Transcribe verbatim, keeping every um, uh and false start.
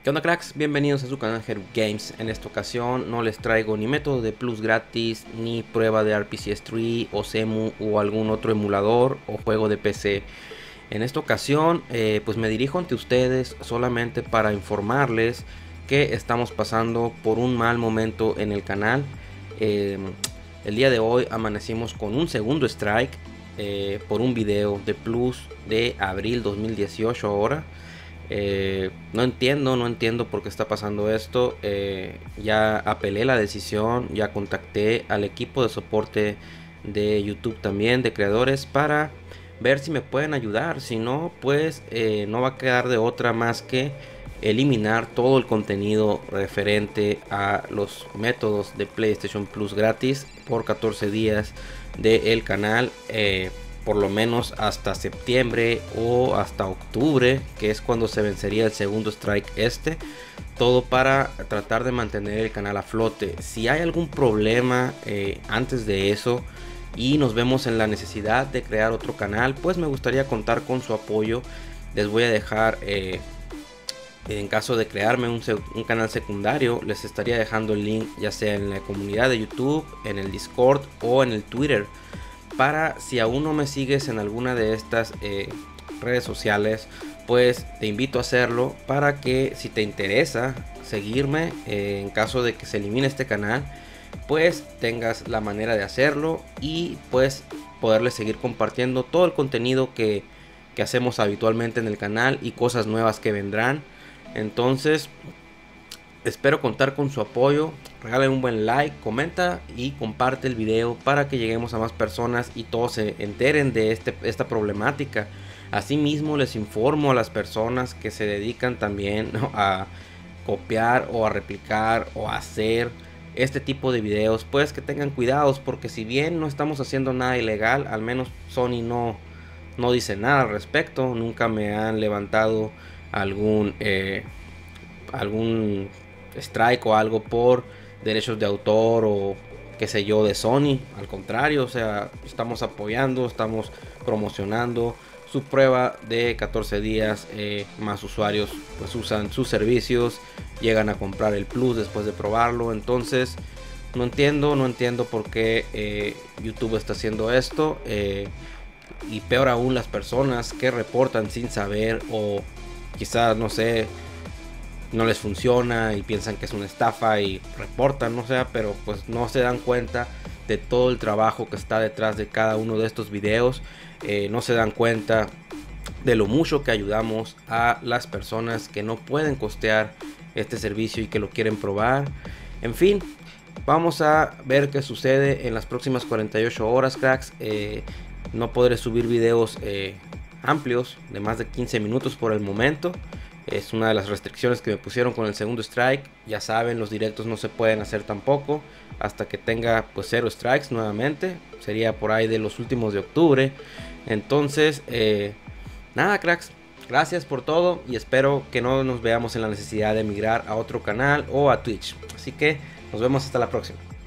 ¿Qué onda, cracks? Bienvenidos a su canal Heru Games. En esta ocasión no les traigo ni método de plus gratis, ni prueba de R P C S tres o Cemu o algún otro emulador o juego de P C. En esta ocasión eh, pues me dirijo ante ustedes solamente para informarles que estamos pasando por un mal momento en el canal. Eh, el día de hoy amanecimos con un segundo strike eh, por un video de plus de abril dos mil dieciocho ahora. Eh, no entiendo, no entiendo por qué está pasando esto. Eh, ya apelé la decisión, ya contacté al equipo de soporte de YouTube también, de creadores, para ver si me pueden ayudar. Si no, pues eh, no va a quedar de otra más que eliminar todo el contenido referente a los métodos de PlayStation Plus gratis por catorce días del canal. Eh, por lo menos hasta septiembre o hasta octubre, que es cuando se vencería el segundo strike este. Todo para tratar de mantener el canal a flote. Si hay algún problema eh, antes de eso y nos vemos en la necesidad de crear otro canal, pues me gustaría contar con su apoyo. Les voy a dejar eh, en caso de crearme un, un canal secundario, les estaría dejando el link ya sea en la comunidad de YouTube, en el Discord o en el Twitter. Para si aún no me sigues en alguna de estas eh, redes sociales, pues te invito a hacerlo, para que si te interesa seguirme eh, en caso de que se elimine este canal, pues tengas la manera de hacerlo y pues poderle seguir compartiendo todo el contenido que, que hacemos habitualmente en el canal y cosas nuevas que vendrán. Entonces espero contar con su apoyo. Regalen un buen like, comenta y comparte el video para que lleguemos a más personas y todos se enteren de este, esta problemática. Asimismo, les informo a las personas que se dedican también, ¿no?, a copiar o a replicar o a hacer este tipo de videos, pues que tengan cuidados, porque si bien no estamos haciendo nada ilegal, al menos Sony no, no dice nada al respecto. Nunca me han levantado algún eh, algún strike o algo por derechos de autor o qué sé yo de Sony. Al contrario, o sea, estamos apoyando, estamos promocionando su prueba de catorce días. Eh, más usuarios pues usan sus servicios, llegan a comprar el plus después de probarlo. Entonces no entiendo, no entiendo por qué eh, YouTube está haciendo esto. Eh, y peor aún, las personas que reportan sin saber, o quizás no sé, no les funciona y piensan que es una estafa y reportan, no sé, pero pues no se dan cuenta de todo el trabajo que está detrás de cada uno de estos videos. Eh, no se dan cuenta de lo mucho que ayudamos a las personas que no pueden costear este servicio y que lo quieren probar. En fin, vamos a ver qué sucede en las próximas cuarenta y ocho horas, cracks. Eh, no podré subir videos eh, amplios de más de quince minutos por el momento. Es una de las restricciones que me pusieron con el segundo strike. Ya saben, los directos no se pueden hacer tampoco hasta que tenga pues cero strikes nuevamente. Sería por ahí de los últimos de octubre. Entonces, eh, nada, cracks. Gracias por todo y espero que no nos veamos en la necesidad de emigrar a otro canal o a Twitch. Así que nos vemos hasta la próxima.